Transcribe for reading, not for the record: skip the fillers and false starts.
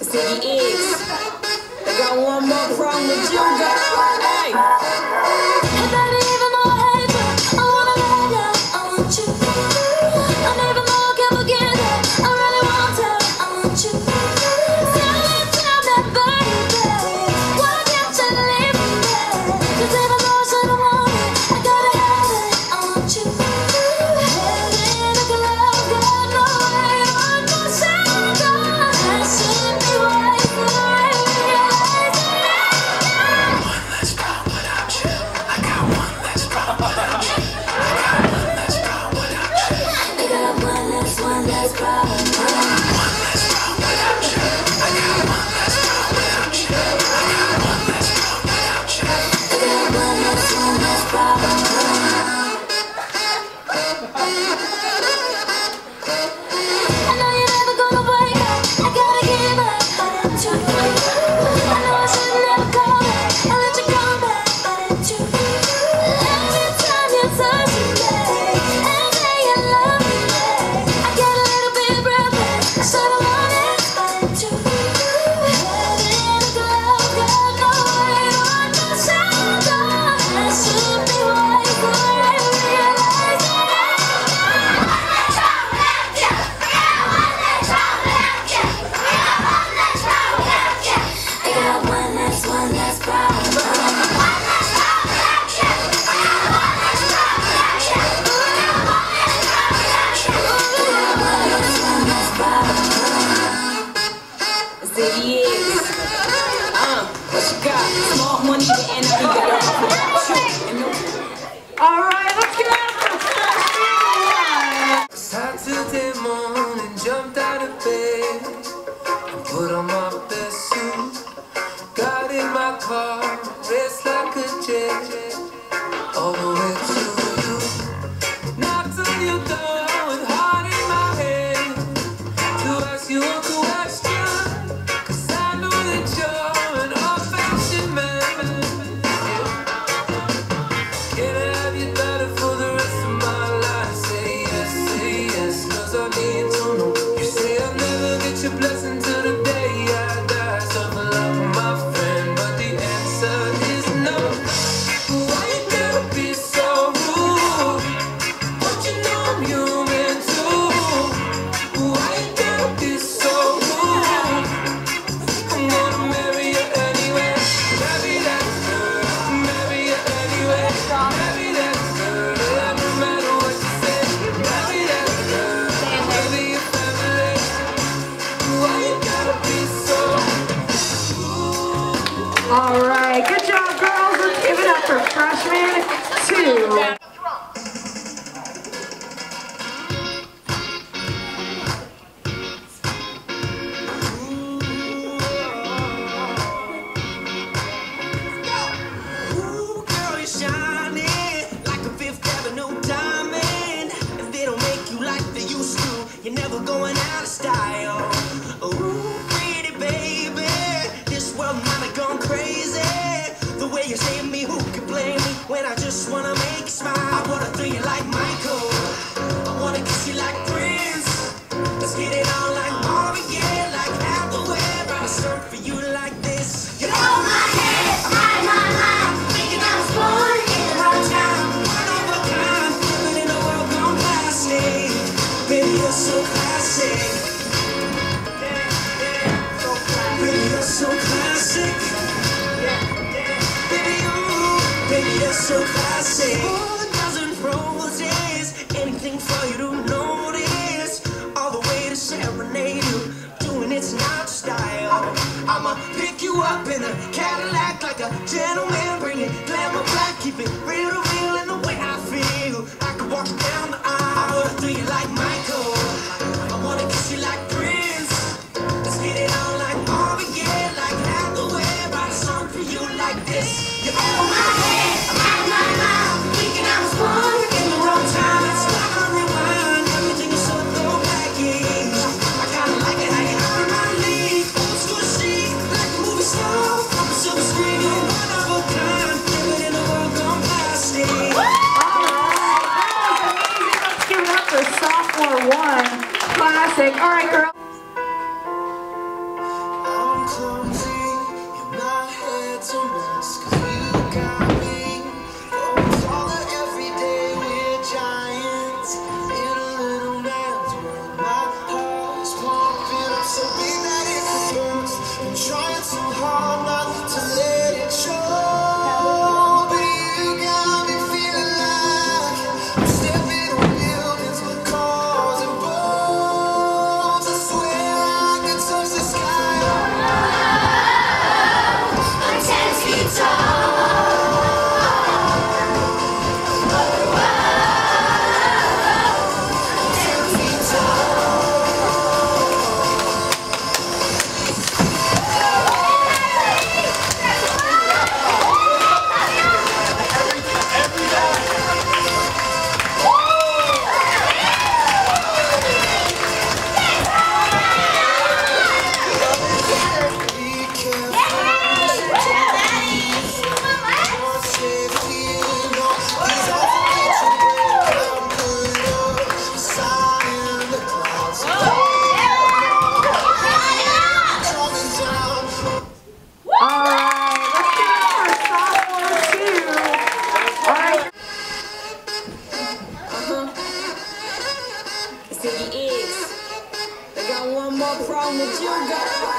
I got one more problem with you, girl. Hey. Hey, baby, even though I hate you, I wanna love you, I want you. I'm even more careful, get it. I really want to, I want you. Tell me, baby, why can't you leave me? 'Cause even though I shouldn't want it, I gotta have it, I want you. Heading to love, got no way on my side. I should be wise for the realize. One less problem without you. I got one less problem without you. I got one less problem without you. I got one less problem. One less problem without you. I got one less problem without you. I got one less problem without you. I got one less problem. I know you're never gonna wake up. I gotta give up, but it's too late. I know I should never call back. I let you come back, but it's too late. Every time you touch me, and say you love me, I get a little bit breathless. I should've known it, but it's too late. Heading to love, got no way on my side. I should be wise for realizing. I got one less problem. Ziggy is. What you got? Small money, the enemy got All right, let's get out of the Saturday morning, jumped out of bed and put on my best suit. Got in my car, raced like a jet, all the way to you. Knocked on your door with heart in my head to ask you a question, 'cause I know that you're an old-fashioned man. Can I have your daughter for the rest of my life? Say yes, 'cause I need to know. You say I'll never get your blessing till the day I die. Suffer love, my friend, but the answer is no. Why you gotta be so rude? Don't you know I'm human too? Why you gotta be so rude? I'm gonna marry you anyway. Marry that girl, marry you anyway. Marry that girl, no matter what you say. Marry that girl, maybe your family. Why you gotta be so rude? All right, good job, girls. Let's give it up for freshman 2. Ooh, girl, you're shining like a Fifth Avenue diamond, and they don't make you like they used to. You're never going out of style. Ooh, pretty baby, this world might have gone crazy. The way you say me, who can blame me when I just wanna make you smile? I wanna throw you like Michael, I wanna kiss you like Prince. Let's get it on like Marvin Gaye, like Hathaway. But I surf for you like this. You know my head, my, thinking I was born in the wrong time. One of a kind, living in a world gone plastic. Baby, you're so classic. Baby, you're so classic. Baby, you're so classic. Oh, a dozen roses, anything for you to notice. All the way to serenade you, doing it's not style. I'ma pick you up in a Cadillac like a gentleman, bring it glamour back, keep it real in the way I feel. I could walk you down the aisle, I wanna throw you like Michael, I wanna kiss you like Prince. Let's get it on like Marvin Gaye, like Hathaway. Write a song for you like this. You're on my head, my, thinking I was born in the wrong time. It's like a rewind, everything is so throwbacky. I kinda like it how you out in my league. Old school chic, like a movie star from a silver screen. You're one of a kind, living in a world gone plastic. All right, that was amazing. Let's give it up for Sophomore 1. Classic. All right, girls. Oh, what's wrong with you, girl?